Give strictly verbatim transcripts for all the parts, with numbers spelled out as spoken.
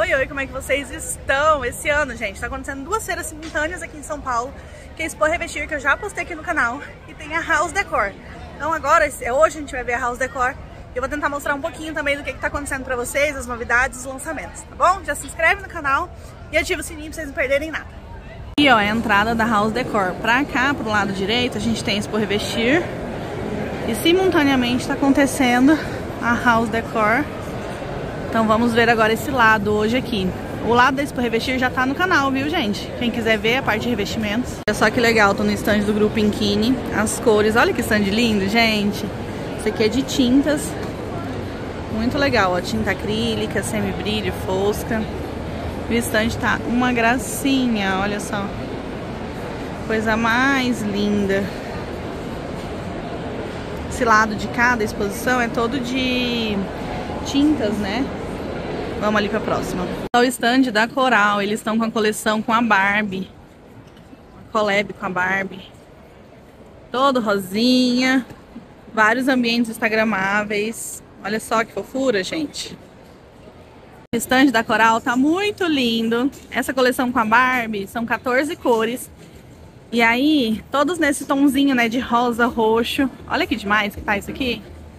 Oi, oi, como é que vocês estão? Esse ano, gente, tá acontecendo duas feiras simultâneas aqui em São Paulo, que é a Expo Revestir, que eu já postei aqui no canal, e tem a House Decor. Então agora, hoje a gente vai ver a House Decor, e eu vou tentar mostrar um pouquinho também do que, que tá acontecendo pra vocês, as novidades, os lançamentos, tá bom? Já se inscreve no canal e ativa o sininho pra vocês não perderem nada. Aqui, ó, é a entrada da House Decor. Pra cá, pro lado direito, a gente tem a Expo Revestir, e simultaneamente tá acontecendo a House Decor. Então vamos ver agora esse lado hoje aqui. O lado da Expo Revestir já tá no canal, viu, gente? Quem quiser ver a parte de revestimentos. Olha só que legal, tô no stand do Grupo Inkini. As cores, olha que stand lindo, gente. Esse aqui é de tintas. Muito legal, ó. Tinta acrílica, semi-brilho, fosca. O stand tá uma gracinha, olha só. Coisa mais linda. Esse lado de cada exposição é todo de tintas, né? Vamos ali pra próxima. O stand da Coral, eles estão com a coleção com a Barbie. Uma collab com a Barbie. Todo rosinha. Vários ambientes instagramáveis. Olha só que fofura, gente. O stand da Coral tá muito lindo. Essa coleção com a Barbie são quatorze cores. E aí, todos nesse tomzinho, né, de rosa, roxo. Olha que demais que tá isso aqui.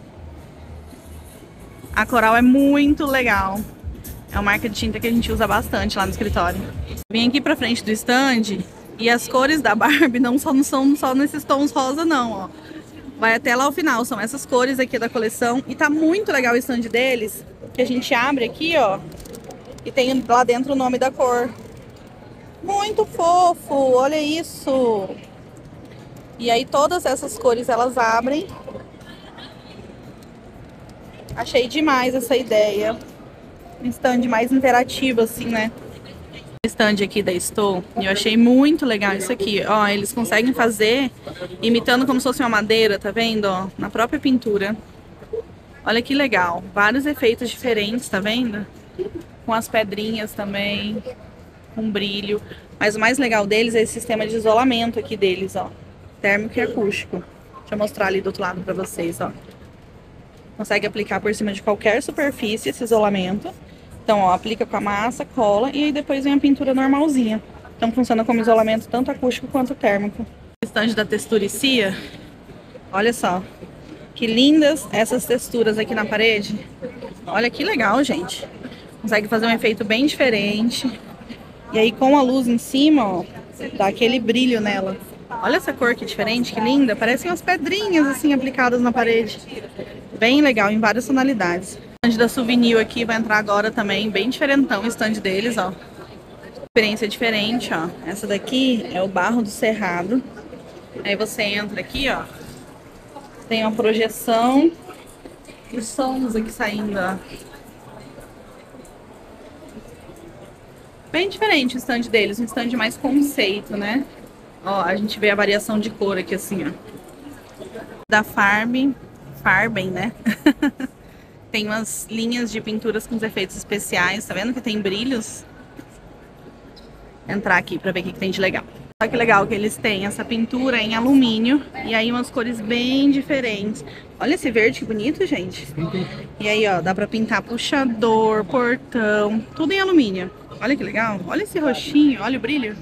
A Coral é muito legal. É uma marca de tinta que a gente usa bastante lá no escritório. Vim aqui pra frente do stand e as cores da Barbie não, só, não são só nesses tons rosa não, ó. Vai até lá ao final, são essas cores aqui da coleção. E tá muito legal o stand deles, que a gente abre aqui, ó. E tem lá dentro o nome da cor. Muito fofo, olha isso. E aí todas essas cores elas abrem. Achei demais essa ideia. Um stand mais interativo, assim, né? O stand aqui da Estou, eu achei muito legal isso aqui. Ó, eles conseguem fazer imitando como se fosse uma madeira, tá vendo? Ó, na própria pintura. Olha que legal. Vários efeitos diferentes, tá vendo? Com as pedrinhas também, com brilho. Mas o mais legal deles é esse sistema de isolamento aqui deles, ó. Térmico e acústico. Deixa eu mostrar ali do outro lado pra vocês, ó. Consegue aplicar por cima de qualquer superfície esse isolamento. Então, ó, aplica com a massa, cola e aí depois vem a pintura normalzinha. Então funciona como isolamento tanto acústico quanto térmico. O stand da Texturicia, olha só. Que lindas essas texturas aqui na parede. Olha que legal, gente. Consegue fazer um efeito bem diferente. E aí com a luz em cima, ó, dá aquele brilho nela. Olha essa cor que diferente, que linda. Parecem umas pedrinhas assim aplicadas na parede. Bem legal, em várias tonalidades. O stand da Souvenir aqui vai entrar agora também, bem diferentão o stand deles, ó. Experiência diferente, ó. Essa daqui é o Barro do Cerrado. Aí você entra aqui, ó. Tem uma projeção e sons aqui saindo, ó. Bem diferente o stand deles, um stand mais conceito, né? Ó, a gente vê a variação de cor aqui assim, ó. Da Farben, Farben, né? Tem umas linhas de pinturas com os efeitos especiais, tá vendo que tem brilhos? Entrar aqui pra ver o que, que tem de legal. Olha que legal que eles têm essa pintura em alumínio e aí umas cores bem diferentes. Olha esse verde que bonito, gente. E aí, ó, dá pra pintar puxador, portão, tudo em alumínio. Olha que legal. Olha esse roxinho, olha o brilho.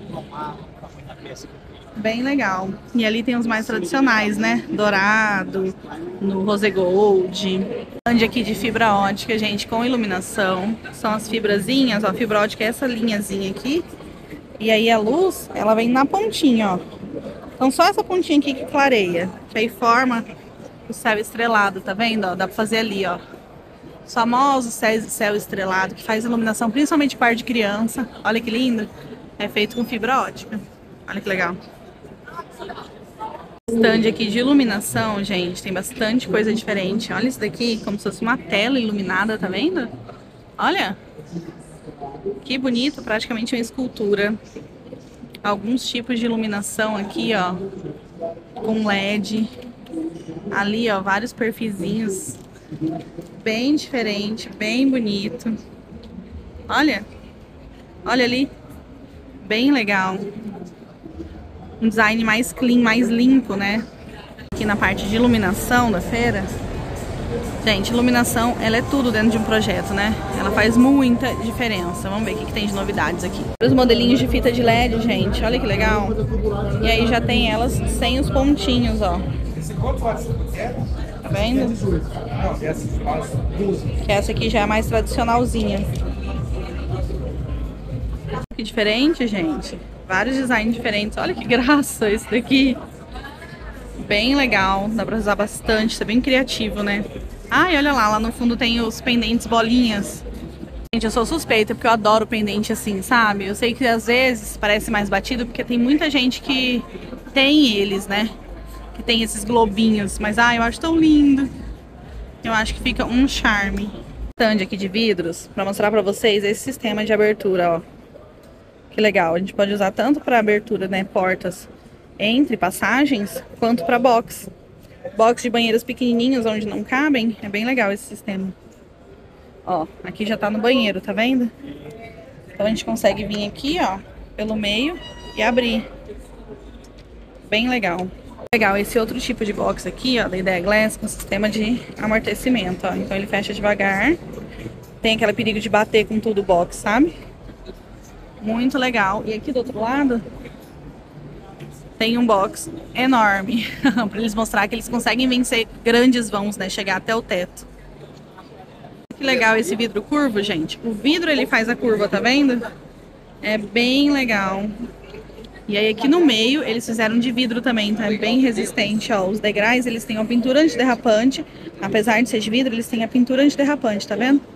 Bem legal. E ali tem os mais tradicionais, né? Dourado, no rose gold. Stand aqui de fibra ótica, gente, com iluminação. São as fibrazinhas, ó. A fibra ótica é essa linhazinha aqui. E aí a luz, ela vem na pontinha, ó. Então só essa pontinha aqui que clareia. Que aí forma o céu estrelado, tá vendo? Ó, dá pra fazer ali, ó. Os famosos céu estrelado, que faz iluminação principalmente par de criança. Olha que lindo. É feito com fibra ótica. Olha que legal. Stand aqui de iluminação, gente, tem bastante coisa diferente. Olha isso daqui, como se fosse uma tela iluminada, tá vendo? Olha, que bonito, praticamente uma escultura. Alguns tipos de iluminação aqui, ó, com L E D. Ali, ó, vários perfizinhos, bem diferente, bem bonito. Olha, olha ali, bem legal. Um design mais clean, mais limpo, né? Aqui na parte de iluminação da feira, Gente, iluminação, ela é tudo dentro de um projeto, né? Ela faz muita diferença. Vamos ver o que, que tem de novidades aqui. Os modelinhos de fita de L E D, gente, olha que legal. E aí já tem elas sem os pontinhos, ó. Tá vendo? Que essa aqui já é mais tradicionalzinha. Que diferente, gente. Vários designs diferentes. Olha que graça esse daqui. Bem legal. Dá pra usar bastante. Isso é bem criativo, né? Ah, e olha lá. Lá no fundo tem os pendentes bolinhas. Gente, eu sou suspeita porque eu adoro pendente assim, sabe? Eu sei que às vezes parece mais batido porque tem muita gente que tem eles, né? Que tem esses globinhos. Mas, ah, eu acho tão lindo. Eu acho que fica um charme. Stand aqui de vidros pra mostrar pra vocês esse sistema de abertura, ó. Que legal. A gente pode usar tanto pra abertura, né? Portas entre passagens, quanto para box. Box de banheiros pequenininhos, onde não cabem. É bem legal esse sistema. Ó, aqui já tá no banheiro, tá vendo? Então a gente consegue vir aqui, ó, pelo meio e abrir. Bem legal. Legal, esse outro tipo de box aqui, ó, da Idea Glass, com sistema de amortecimento, ó. Então ele fecha devagar. Tem aquele perigo de bater com tudo o box, sabe? Muito legal. E aqui do outro lado tem um box enorme para eles mostrar que eles conseguem vencer grandes vãos, né? Chegar até o teto. Que legal esse vidro curvo, gente. O vidro ele faz a curva, tá vendo? É bem legal. E aí aqui no meio eles fizeram de vidro também, tá? É bem resistente, ó. Os degraus eles têm uma pintura antiderrapante. Apesar de ser de vidro, eles têm a pintura antiderrapante, tá vendo?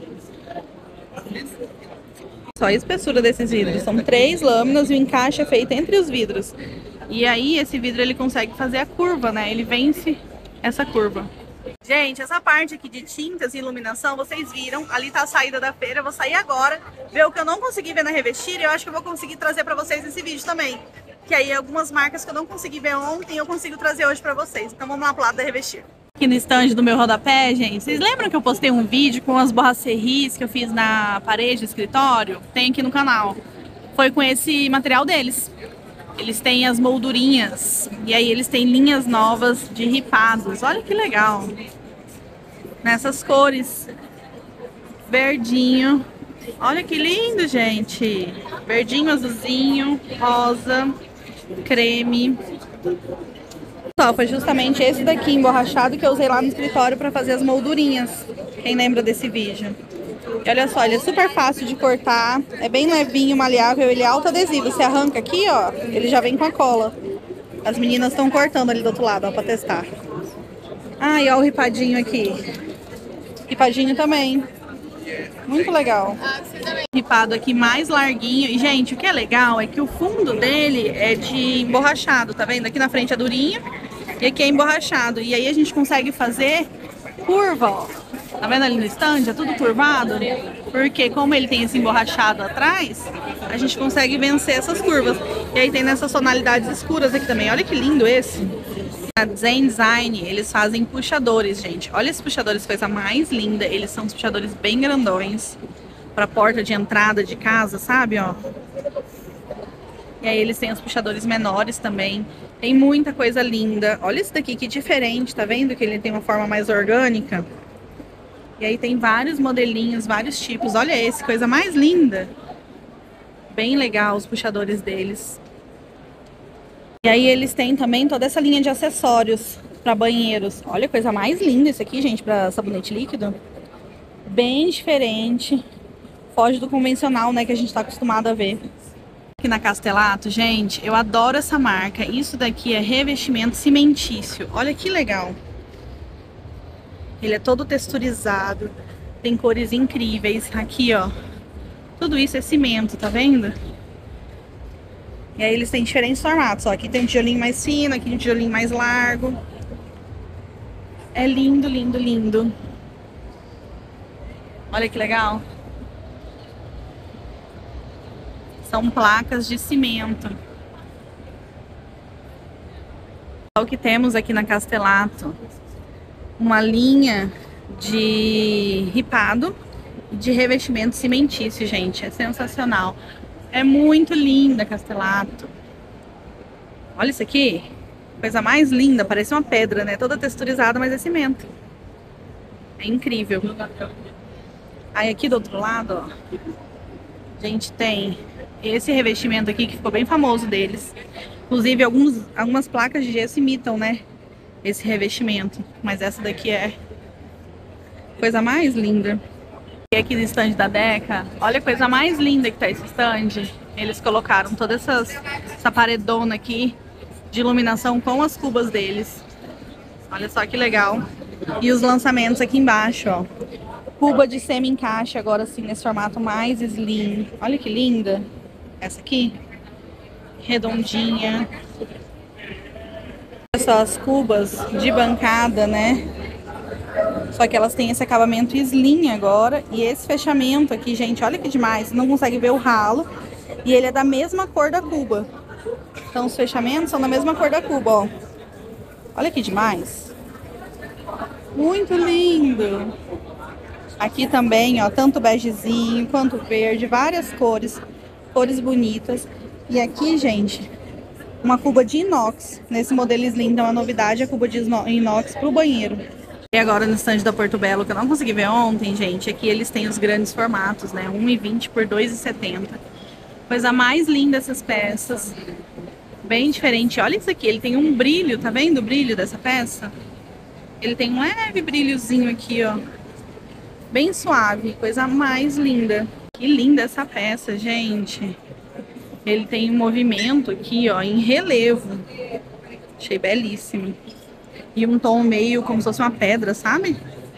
Só a espessura desses vidros. São três lâminas e o encaixe é feito entre os vidros. E aí esse vidro ele consegue fazer a curva, né? Ele vence essa curva. Gente, essa parte aqui de tintas e iluminação, vocês viram. Ali tá a saída da feira. Eu vou sair agora, ver o que eu não consegui ver na Revestir. E eu acho que eu vou conseguir trazer pra vocês nesse vídeo também. Que aí algumas marcas que eu não consegui ver ontem, eu consigo trazer hoje pra vocês. Então vamos lá pro lado da Revestir. Aqui no stand do meu rodapé, gente, vocês lembram que eu postei um vídeo com as borracheries que eu fiz na parede do escritório? Tem aqui no canal. Foi com esse material deles. Eles têm as moldurinhas e aí eles têm linhas novas de ripados. Olha que legal. Nessas cores. Verdinho. Olha que lindo, gente. Verdinho, azulzinho, rosa, creme. Só, foi justamente esse daqui emborrachado que eu usei lá no escritório para fazer as moldurinhas. Quem lembra desse vídeo? E olha só, ele é super fácil de cortar, é bem levinho, maleável, ele é alto adesivo. Você arranca aqui, ó, ele já vem com a cola. As meninas estão cortando ali do outro lado, ó, pra testar. Ah, e ó o ripadinho aqui. Ripadinho também. Muito legal. Ripado aqui mais larguinho. E, gente, o que é legal é que o fundo dele é de emborrachado, tá vendo? Aqui na frente é durinho e aqui é emborrachado. E aí a gente consegue fazer curva, ó. Tá vendo ali no stand? É tudo curvado. Porque como ele tem esse emborrachado atrás, a gente consegue vencer essas curvas. E aí tem nessas tonalidades escuras aqui também. Olha que lindo esse. A Zen Design, eles fazem puxadores, gente. Olha esses puxadores, coisa mais linda. Eles são os puxadores bem grandões para porta de entrada de casa, sabe, ó. E aí eles têm os puxadores menores também. Tem muita coisa linda. Olha esse daqui, que diferente, tá vendo? Que ele tem uma forma mais orgânica. E aí tem vários modelinhos, vários tipos. Olha esse, coisa mais linda. Bem legal os puxadores deles. E aí eles têm também toda essa linha de acessórios para banheiros. Olha a coisa mais linda isso aqui, gente, para sabonete líquido. Bem diferente. Foge do convencional, né, que a gente tá acostumado a ver. Aqui na Castelato, gente, eu adoro essa marca. Isso daqui é revestimento cimentício. Olha que legal. Ele é todo texturizado. Tem cores incríveis. Aqui, ó. Tudo isso é cimento, tá vendo? E aí eles têm diferentes formatos, ó. Aqui tem um tijolinho mais fino, aqui um tijolinho mais largo. É lindo, lindo, lindo. Olha que legal. São placas de cimento. É o que temos aqui na Castelato. Uma linha de ripado e de revestimento cimentício, gente. É sensacional. É muito linda, Castelato. Olha isso aqui. Coisa mais linda. Parece uma pedra, né? Toda texturizada, mas é cimento. É incrível. Aí aqui do outro lado, ó, a gente tem esse revestimento aqui que ficou bem famoso deles. Inclusive, alguns, algumas placas de gesso imitam, né, esse revestimento. Mas essa daqui é coisa mais linda. E aqui no stand da Deca, olha a coisa mais linda que tá esse stand. Eles colocaram toda essas, essa paredona aqui de iluminação com as cubas deles. Olha só que legal. E os lançamentos aqui embaixo, ó. Cuba de semi-encaixe agora sim, nesse formato mais slim. Olha que linda. Essa aqui. Redondinha. Olha só as cubas de bancada, né? Só que elas têm esse acabamento slim agora. E esse fechamento aqui, gente, olha que demais. Você não consegue ver o ralo. E ele é da mesma cor da cuba. Então os fechamentos são da mesma cor da cuba, ó. Olha que demais. Muito lindo. Aqui também, ó, tanto begezinho quanto verde, várias cores. Cores bonitas. E aqui, gente, uma cuba de inox. Nesse modelo slim, então a novidade é a cuba de inox pro banheiro. E agora no stand da Porto Belo, que eu não consegui ver ontem, gente, aqui eles têm os grandes formatos, né? um e vinte por dois e setenta. Coisa mais linda essas peças. Bem diferente. Olha isso aqui, ele tem um brilho, tá vendo o brilho dessa peça? Ele tem um leve brilhozinho aqui, ó. Bem suave, coisa mais linda. Que linda essa peça, gente. Ele tem um movimento aqui, ó, em relevo. Achei belíssimo. E um tom meio como se fosse uma pedra, sabe?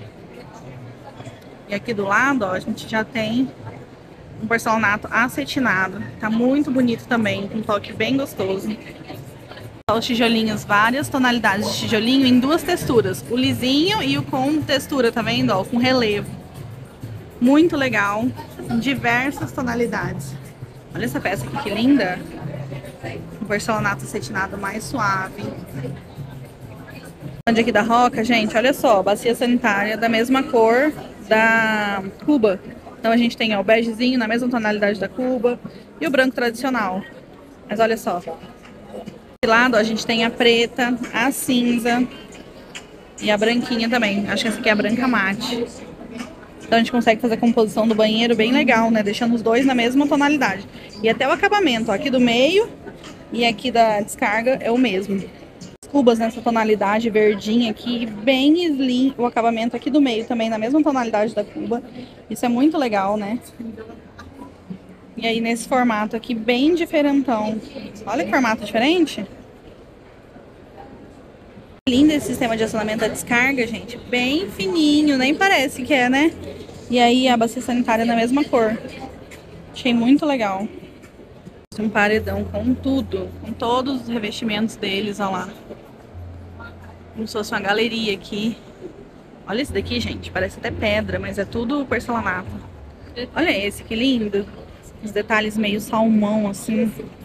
E aqui do lado, ó, a gente já tem um porcelanato acetinado. Tá muito bonito também, com um toque bem gostoso. Os tijolinhos, várias tonalidades de tijolinho em duas texturas. O lisinho e o com textura, tá vendo? Ó, com relevo. Muito legal. Em diversas tonalidades. Olha essa peça aqui, que linda. Um porcelanato acetinado mais suave. Aqui da Roca, gente, olha só, bacia sanitária da mesma cor da cuba. Então a gente tem, ó, o begezinho na mesma tonalidade da cuba e o branco tradicional. Mas olha só. Desse lado, ó, a gente tem a preta, a cinza e a branquinha também. Acho que essa aqui é a branca mate. Então a gente consegue fazer a composição do banheiro bem legal, né? Deixando os dois na mesma tonalidade. E até o acabamento, ó, aqui do meio e aqui da descarga é o mesmo. Cubas nessa tonalidade verdinha aqui, bem slim, o acabamento aqui do meio também na mesma tonalidade da cuba. Isso é muito legal, né? E aí nesse formato aqui, bem diferentão. Olha que formato diferente. Lindo esse sistema de acionamento da descarga, gente. Bem fininho, nem parece que é, né? E aí a bacia sanitária na mesma cor. Achei muito legal. Um paredão com tudo, com todos os revestimentos deles, olha lá. Como se fosse uma galeria aqui. Olha esse daqui, gente, parece até pedra, mas é tudo porcelanato. Olha esse, que lindo. Os detalhes meio salmão, assim.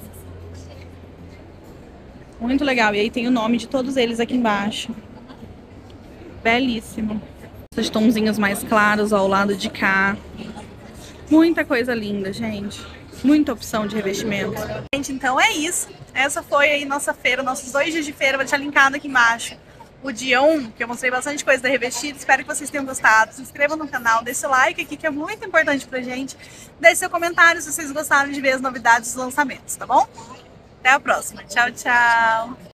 Muito legal. E aí tem o nome de todos eles aqui embaixo. Belíssimo. Esses tonzinhos mais claros ao lado de cá. Muita coisa linda, gente. Muita opção de revestimento. Gente, então é isso. Essa foi aí nossa feira, nossos dois dias de feira. Vou deixar linkado aqui embaixo o dia um, que eu mostrei bastante coisa da Revestida. Espero que vocês tenham gostado. Se inscrevam no canal, deixe seu like aqui, que é muito importante pra gente. Deixe seu comentário se vocês gostaram de ver as novidades dos lançamentos, tá bom? Até a próxima. Tchau, tchau!